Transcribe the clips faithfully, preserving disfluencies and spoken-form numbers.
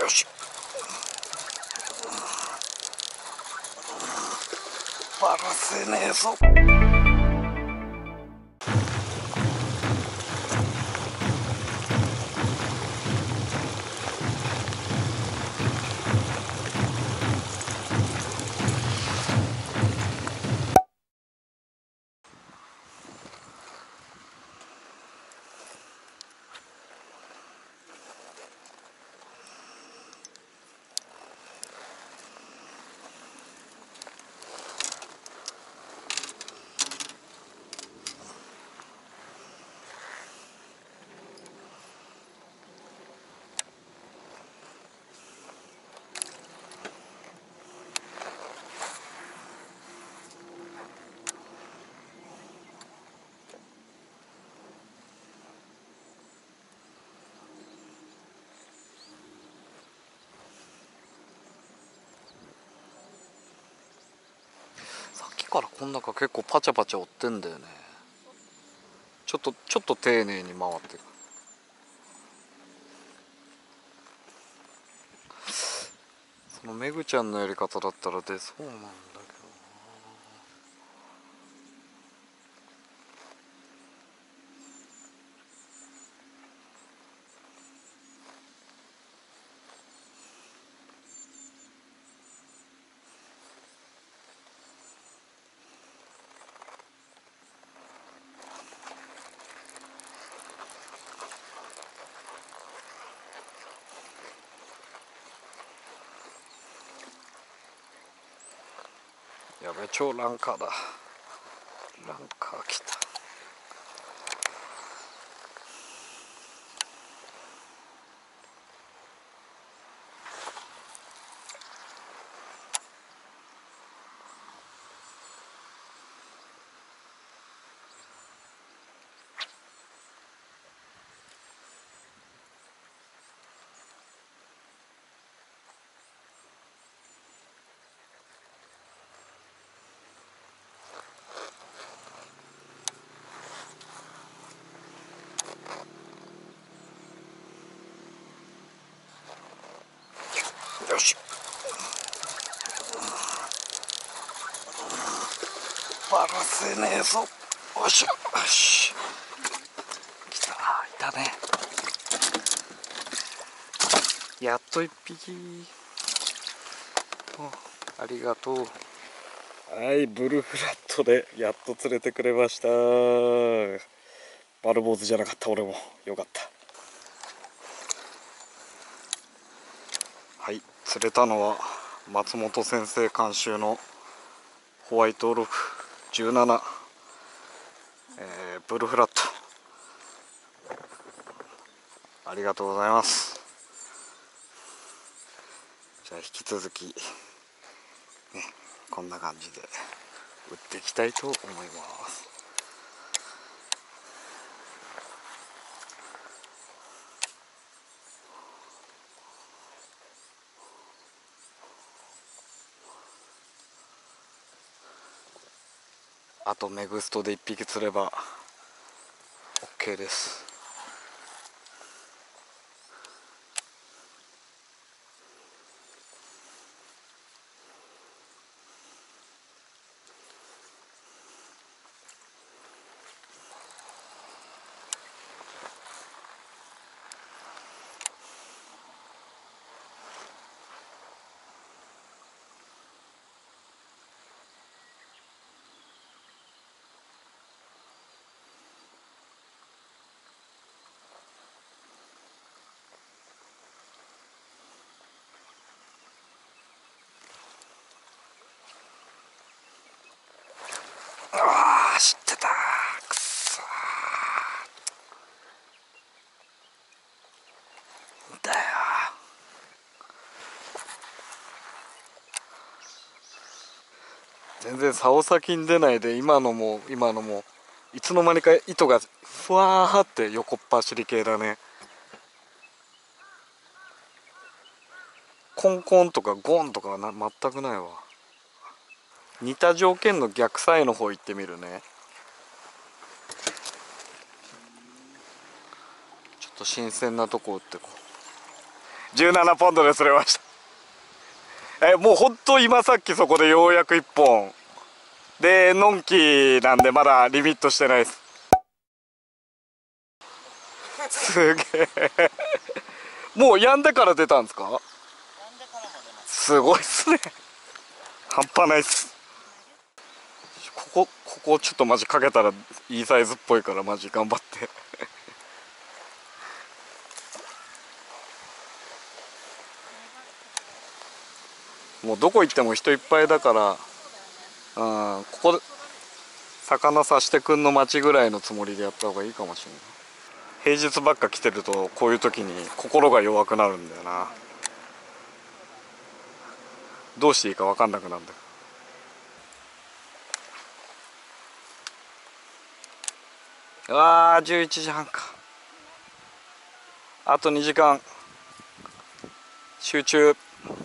よし。バラせねえぞ。さっきからこん中結構パチャパチャ追ってんだよね。ちょっとちょっと丁寧に回ってる。そのめぐちゃんのやり方だったら出そうなんだけどな。やべ、超ランカーだ。ランカー来た。よし。バラせねえぞ。よいしょ。よし。来た。いたね。やっと一匹。ありがとう。はい、ブルフラットでやっと釣れてくれました。バルボーズじゃなかった。俺もよかった。はい、釣れたのは松本先生監修のホワイトウルフじゅうなな、えー、ブルフラット、ありがとうございます。じゃあ引き続き、ね、こんな感じで打っていきたいと思います。あとメグストでいっぴき釣れば OK です。ああ、知ってた。くそーだよ。全然竿先に出ないで、今のも今のもいつの間にか糸がふわーって横っ走り系だね。コンコンとかゴンとかはな全くないわ。似た条件の逆サイの方行ってみるね。ちょっと新鮮なとこ打ってこじゅうななポンドで釣れました。えもうほんと今さっきそこでようやくいっぽんで、のんきなんでまだリミットしてないです。すげえもうやんでから出たんですか？すごいっすね半端ないっす。ここここちょっとマジかけたらいいサイズっぽいからマジ頑張ってもうどこ行っても人いっぱいだから、うん、ここで魚刺してくんの町ぐらいのつもりでやった方がいいかもしれない。平日ばっか来てるとこういう時に心が弱くなるんだよな。どうしていいか分かんなくなるんだよ。うわーじゅういちじはんか。あとにじかん集中。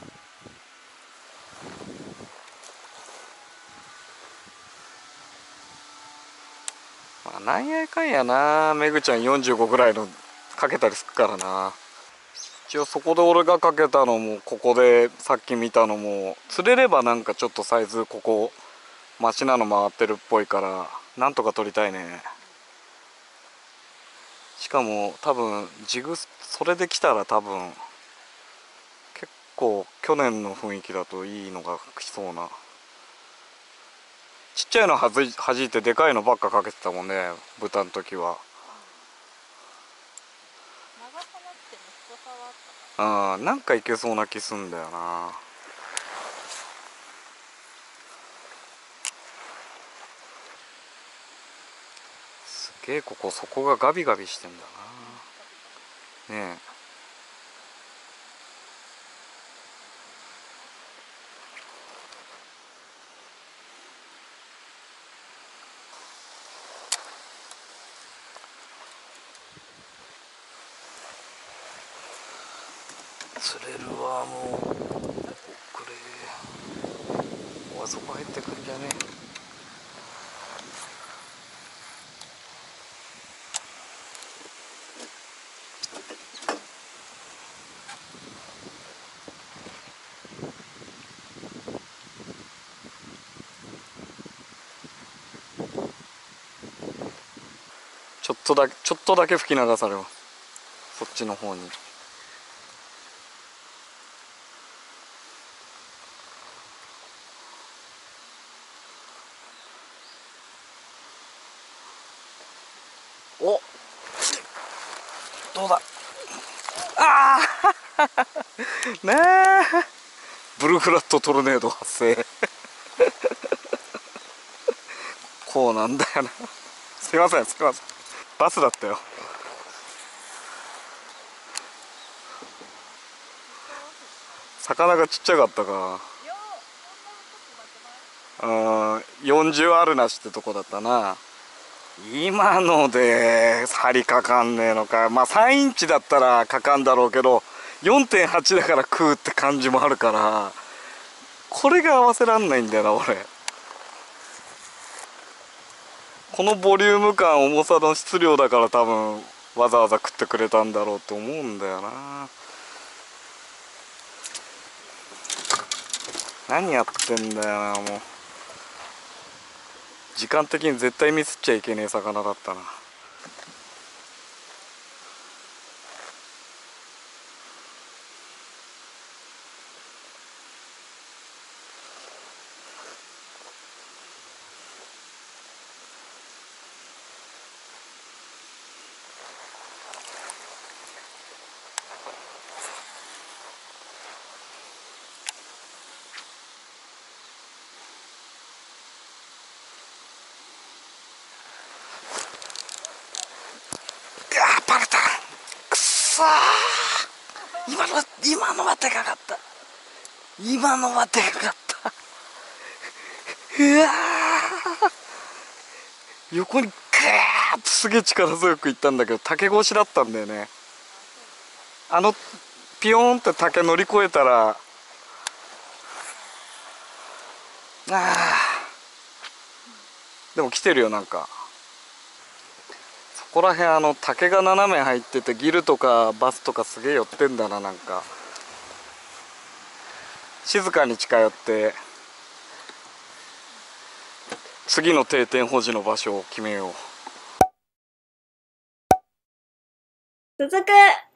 まあなんやかんやな、めぐちゃんよんじゅうごぐらいのかけたりするからな。一応そこで俺がかけたのもここでさっき見たのも釣れればなんかちょっとサイズここ町なの回ってるっぽいからなんとか取りたいね。しかも多分ジグそれで来たら多分結構去年の雰囲気だといいのが来そうな。ちっちゃいのはじはじいてでかいのばっかかけてたもんね豚の時は。あーなんかいけそうな気すんだよな。すげえここそこがガビガビしてんだなねえ。釣れるわもうこれおあそこ入ってくんじゃね。ちょっとだけちょっとだけ吹き流されますそっちの方に。おどうだああねえブルーフラットトルネード発生こうなんだよなすいませんすいませんバスだったよ。魚がちっちゃかったか。うんよんじゅうあるなしってとこだったな。今ので針かかんねえのか。まあさんインチだったらかかんだろうけど よんてんはち だから食うって感じもあるからこれが合わせらんないんだよな俺。このボリューム感重さの質量だから多分わざわざ食ってくれたんだろうと思うんだよな。何やってんだよなもう。時間的に絶対ミスっちゃいけねえ魚だったな。バレたくそー。今の今のはでかかった。今のはでかかったうわー横にグーッとすげえ力強くいったんだけど竹越しだったんだよね。あのピヨーンって竹乗り越えたらあでも来てるよなんか。そこら辺あの竹が斜め入っててギルとかバスとかすげえ寄ってんだななんか。 静かに近寄って次の定点保持の場所を決めよう。 続く。